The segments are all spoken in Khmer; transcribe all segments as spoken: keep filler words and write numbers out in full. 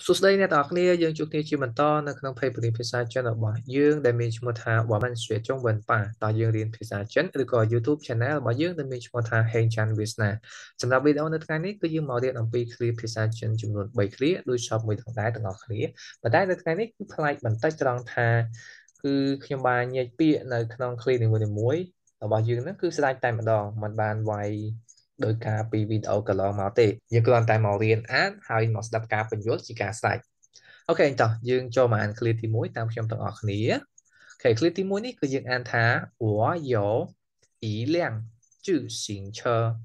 សួស្តីអ្នកទាំងអស់គ្នាយើងជួបគ្នាជាបន្តនៅក្នុង paper ភាសាចិនរបស់យើងដែលមានឈ្មោះថា我们学中文吧តើយើងរៀនភាសាចិនឬក៏ YouTube Channel របស់យើងដែលមានឈ្មោះថា Heng Chan Vietnam សម្រាប់វីដេអូនៅថ្ងៃនេះគឺយើងមករៀនអំពីឃ្លាភាសាចិនចំនួនបីឃ្លាដូចសពមួយដងដែរទាំងអស់គ្នាប៉ុន្តែនៅថ្ងៃនេះគឺប្លែកបន្តិចត្រង់ថាគឺខ្ញុំបានញែកពាក្យនៅក្នុងឃ្លានីមួយៗរបស់យើងហ្នឹងគឺស្ដាច់តែម្ដងមិនបានវាយដោយការពីវីដេអូកន្លងមកទេយើងគ្រាន់តែមករៀនអានហើយមកស្ដាប់ការបញ្យល់ជាការស្រេចអូខេតោះយើងចូលមកអានឃ្លាទីមួយតាមខ្ញុំទាំងអស់គ្នាអូខេឃ្លាទីមួយនេះគឺយើងអានថា我有一辆自行车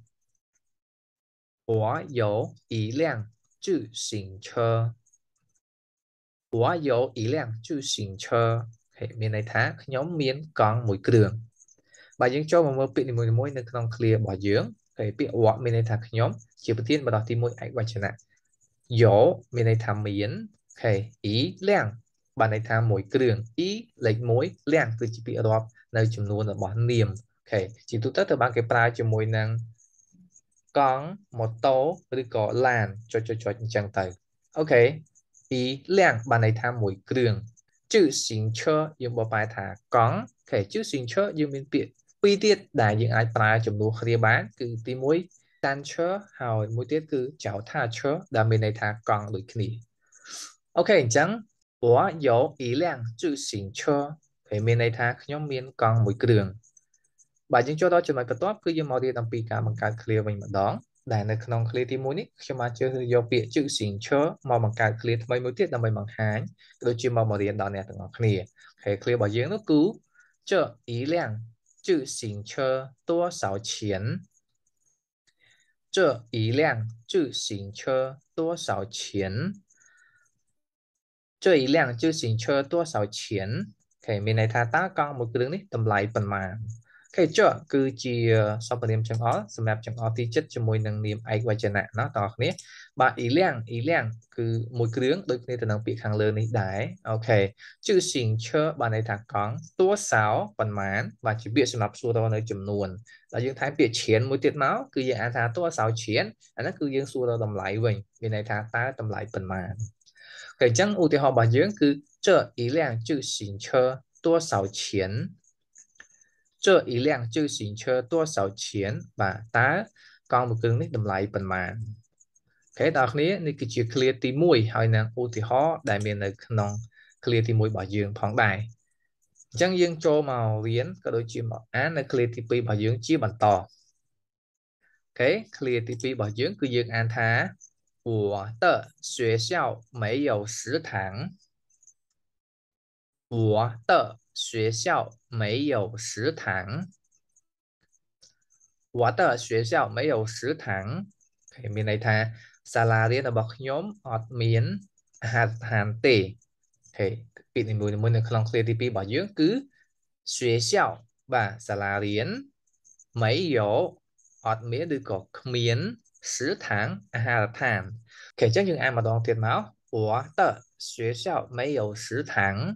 我有一辆自行车我有一辆自行车មានន័យថាខ្ញុំមានកង់មួយគ្រឿងបើយើងចូលមកមើលពាក្យនីមួយៗនៅក្នុងឃ្លារបស់យើងហើយពាក្យវត្តមានន័យថាខ្ញុំជាប្រធានបទទីមួយឯកវចនៈយោមានន័យថាមានអូខេអ៊ីលៀងបានន័យថាមួយគ្រឿងអ៊ីលេខមួយលៀងគឺជាពាក្យរាប់នៅចំនួនរបស់នាមអូខេជាទូទៅទៅបានគេប្រើជាមួយនឹងកង់ម៉ូតូឬក៏ឡានចុចចុចចុចអញ្ចឹងទៅអូខេអ៊ីលៀងបានន័យថាមួយគ្រឿងជឺស៊ីងឈើយើងបកប្រែថាកង់អូខេជឺស៊ីងឈើយើងមានពាក្យពីរទៀតដែលយើងអាចប្រើជំនួសគ្នាបានគឺទីមួយតានឈើហើយមួយទៀតគឺចៅថាឈើដែលមានន័យថាកង់ដូចគ្នាអូខេអញ្ចឹង我有一辆自行车ហើយមានន័យថាខ្ញុំមានកង់មួយគ្រឿងបើយើងចូលដល់ចំណុចបន្ទាប់គឺយើងមករៀនអំពីការបង្កើតឃ្លាវិញម្ដងដែលនៅក្នុងឃ្លាទីមួយនេះខ្ញុំបានជ្រើសរើសយកពាក្យជឺស៊ីងឈើមកបង្កើតឃ្លាថ្មីមួយទៀតដើម្បីបង្ហាញដូចជាមកមករៀនដល់អ្នកទាំងអស់គ្នាឃ្លាឃ្លារបស់យើងនោះគឺ这一辆自行车多少钱这一辆自行车多少钱这一辆自行车多少钱អូខេមានន័យថាតើកង់មួយគ្រឿងនេះតម្លៃប៉ុន្មានអូខេចុះគឺជាសព្វនាមចង្អុលសម្រាប់ចង្អុលទីចិត្តជាមួយនឹងនាមឯកវចនៈណាបងប្អូនបាទអ៊ីលៀងអ៊ីលៀងគឺមួយគ្រឿងដូចគ្នាទៅនឹងពាក្យខាងលើនេះដែរអូខេជឺស៊ីងឈើបានន័យថាកង់តួសោប៉ុន្មានបាទជាពាក្យសម្រាប់សួររកនៅចំនួនដល់យើងថែមពាក្យឈៀនមួយទៀតមកគឺយើងអានថាតួសោឈៀនអាហ្នឹងគឺយើងសួររកតម្លៃវិញមានន័យថាតើតម្លៃប៉ុន្មានអញ្ចឹងឧទាហរណ៍របស់យើងគឺ这一辆自行车多少钱这一辆自行车多少钱បាទតើកង់មួយគ្រឿងនេះតម្លៃប៉ុន្មានអូខេបងប្អូននេះគឺជាឃ្លាទីមួយហើយនឹងឧទាហរណ៍ដែលមាននៅក្នុងឃ្លាទីមួយរបស់យើងផងដែរអញ្ចឹងយើងចូលមករៀនក៏ដូចជាមកអាននៅឃ្លាទីពីររបស់យើងជាបន្តអូខេឃ្លាទីពីររបស់យើងគឺយើងអានថា我的学校没有食堂我的学校没有食堂我的学校没有食堂មានន័យថាសាលារៀនរបស់ខ្ញុំអត់មានអាហារដ្ឋានទេអូខេពាក្យនីមួយៗនៅក្នុងឃ្លាទីពីររបស់យើងគឺ学校បាទសាលារៀន没有អត់មានឬក៏គ្មាន食堂អាហារដ្ឋានអូខេអញ្ចឹងយើងអានម្ដងទៀតមក我的学校没有食堂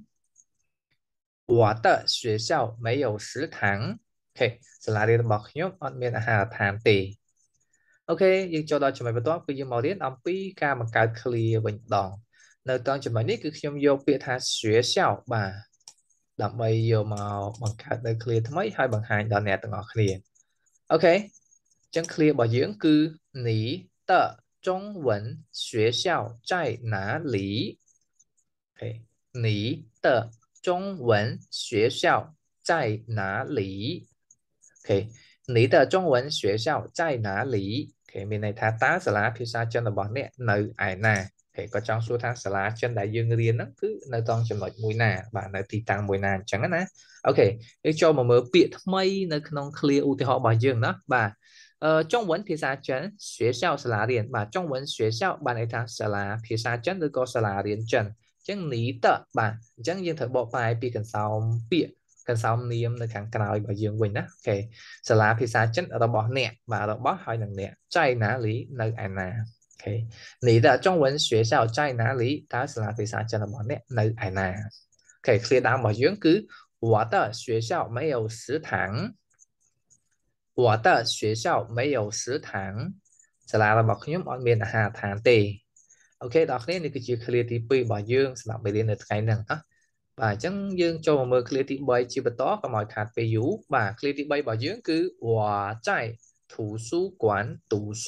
我的学校没有食堂អូខេសាលារៀនរបស់ខ្ញុំអត់មានអាហារដ្ឋានទេអូខេយើងចូលដល់ចំណុចបន្ទាប់គឺយើងមករៀនអំពីការបង្កើតឃ្លាវិញម្ដងនៅត្រង់ចំណុចនេះគឺខ្ញុំយកពាក្យថា学校បាទដើម្បីយកមកបង្កើតនៅឃ្លាថ្មីហើយបង្ហាញដល់អ្នកទាំងអស់គ្នាអូខេអញ្ចឹងឃ្លារបស់យើងគឺ你的中文学校在哪里អូខេ你的中文学校在哪里អូខេ你的中文学校在哪里អូខេមានន័យថាតើសាលាភាសាចិនរបស់អ្នកនៅឯណាអូខេក៏ចង់សួរថាសាលាចិនដែលយើងរៀនហ្នឹងគឺនៅត្រង់ចំណុចមួយណាបាទនៅទីតាំងមួយណាអញ្ចឹងណាអូខេយើងចូលមកមើលពាក្យថ្មីនៅក្នុងឃ្លាឧទាហរណ៍របស់យើងណាបាទអឺចុងវិនភាសាចិន学校សាលារៀនបាទចុងវិន学校បានន័យថាសាលាភាសាចិនឬក៏សាលារៀនចិនអញ្ចឹងនីតបាទអញ្ចឹងយើងត្រូវបកប្រែពីកន្សោមពាក្យកន្សោមនាមនៅខាងក្រោយរបស់យើងវិញណាអូខេសាលាភាសាចិនរបស់អ្នកបាទរបស់ហើយនឹងអ្នកចៃណាលីនៅឯណាអូខេ你的中文学校在哪里តើសាលាភាសាចិនរបស់អ្នកនៅឯណាអូខេឃ្លាដើមរបស់យើងគឺ我的学校没有食堂我的学校没有食堂សាលារបស់ខ្ញុំអត់មានអាហារដ្ឋានទេ ok ដល់គ្នានេះគឺជា clear ទីពីររបស់យើងសម្រាប់មេរៀននៅថ្ងៃហ្នឹងណាបាទអញ្ចឹងយើងចូលមកមើល clear ទីបីជាបន្តកុំឲ្យខាតពេលយូរបាទ clear ទីបីរបស់យើងគឺ我在图书馆读书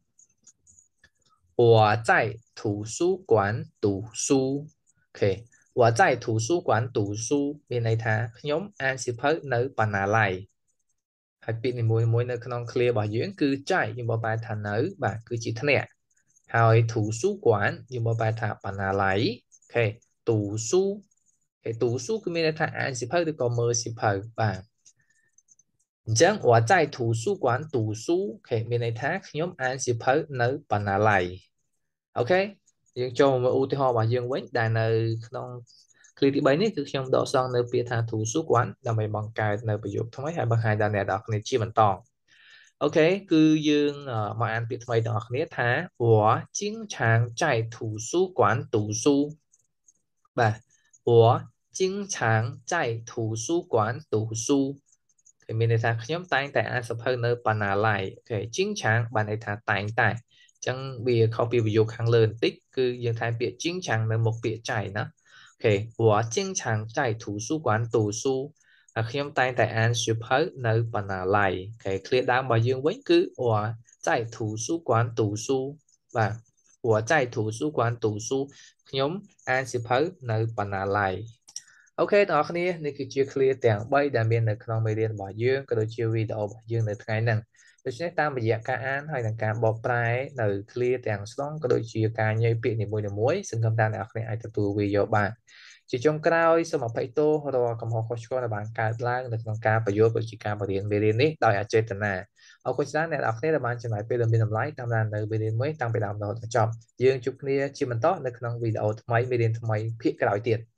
我在图书馆读书អូខេ我在图书馆读书មានន័យថាខ្ញុំអានសៀវភៅនៅបណ្ណាល័យហើយពាក្យនីមួយៗនៅក្នុង clear របស់យើងគឺចៃយើងបកប្រែថានៅបាទគឺជាធ្នាក់ហើយ图书馆យើងបកប្រែថាបណ្ណាល័យអូខេ读书អូខេ读书គឺមានន័យថាអានសៀវភៅឬក៏មើលសៀវភៅបាទអញ្ចឹង我在图书馆读书អូខេមានន័យថាខ្ញុំអានសៀវភៅនៅបណ្ណាល័យអូខេយើងចូលមកឧទាហរណ៍របស់យើងវិញដែលនៅក្នុង clear ទីបីនេះគឺខ្ញុំដកសងនៅពាក្យថា图书馆ដើម្បីបង្កើតនៅប្រយោគថ្មីហើយបង្ហាញដល់អ្នកនរគ្នាជាបន្តអូខេគឺយើងមកអានពាក្យថ្មីទាំងអស់គ្នាថា我经常在图书馆读书បាទ我经常在图书馆读书គឺមានន័យថាខ្ញុំតែងតែអានសៀវភៅនៅបណ្ណាល័យអូខេ经常បានន័យថាតែងតែអញ្ចឹងវាខុសពីប្រយោគខាងលើបន្តិចគឺយើងថែមពាក្យ经常នៅមុខពាក្យចៃណាអូខេ我经常在图书馆读书ហើយខ្ញុំតែងតែអានសៀវភៅនៅបណ្ណាល័យអូខេ clear ដើមរបស់យើងវិញគឺ我在图书馆读书បាទ我在图书馆读书ខ្ញុំអានសៀវភៅនៅបណ្ណាល័យអូខេបងប្អូនគ្នានេះគឺជា clear ទាំងបីដែលមាននៅក្នុងមេរៀនរបស់យើងក៏ដូចជាវីដេអូរបស់យើងនៅថ្ងៃហ្នឹងដូច្នេះតាមរយៈការអានហើយនិងការបកប្រែនៅ clear ទាំងស្រុងក៏ដូចជាការញ៉ៃពាក្យនីមួយៗសង្ឃឹមថាអ្នកនរគ្នាអាចទទួលវាយកបានជាចុងក្រោយសូមអភ័យទោសរាល់កំហុសខុសឆ្គងដែលបានកើតឡើងនៅក្នុងការប្រយោគដូចជាការបង្រៀនមេរៀននេះដោយអចេតនាអរគុណច្រើនអ្នកនរគ្នាដែលបានចំណាយពេលដ៏មានតម្លៃតាមដាននៅមេរៀនមួយតាំងពីដើមរហូតដល់ចប់យើងជួបគ្នាជាបន្តនៅក្នុងវីដេអូថ្មីមេរៀនថ្មីភាគក្រោយទៀត